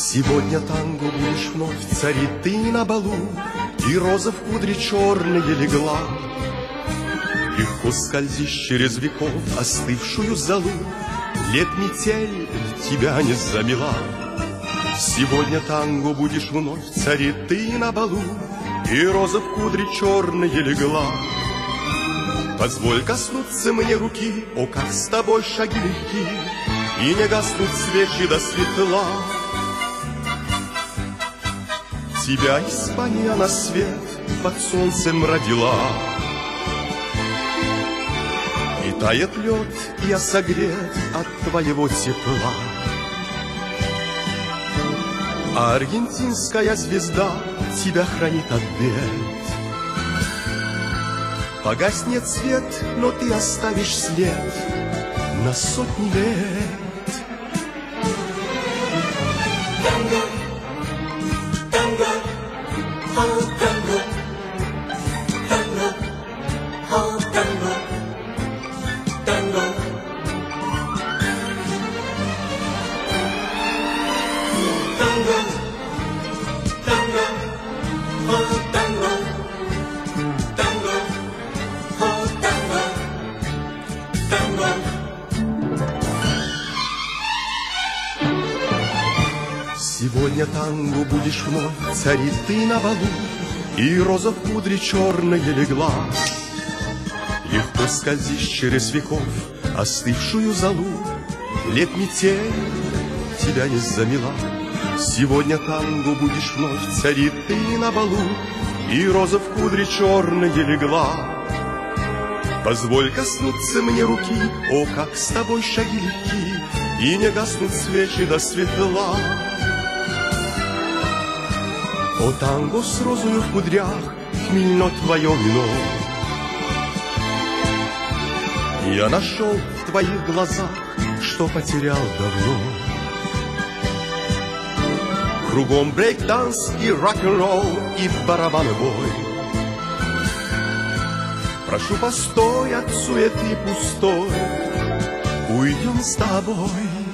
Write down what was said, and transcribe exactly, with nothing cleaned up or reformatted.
Сегодня танго будешь вновь царить ты на балу, и роза в кудри черные легла. Легко скользишь через веков остывшую залу, лет метель тебя не замела. Сегодня танго будешь вновь царить ты на балу, и роза в кудри черные легла. Позволь коснуться мне руки, о, как с тобой шаги легки, и не гаснут свечи до светла. Тебя Испания на свет под солнцем родила. И тает лед, я согрет от твоего тепла. А аргентинская звезда тебя хранит от бед. Погаснет свет, но ты оставишь след на сотни лет. Сегодня танго будешь вновь царить ты на балу, и роза в кудри черная легла. Легко скользишь через веков остывшую залу, лет метель тебя не замела. Сегодня танго будешь вновь царить ты на балу, и роза в кудри черная легла. Позволь коснуться мне руки, о, как с тобой шаги легки, и не гаснут свечи до светла. О, танго с розою в кудрях, хмельно твое вино. Я нашел в твоих глазах, что потерял давно. Кругом брейк-данс и рок-н-ролл, и барабанный бой. Прошу, постой от суеты пустой, уйдем с тобой.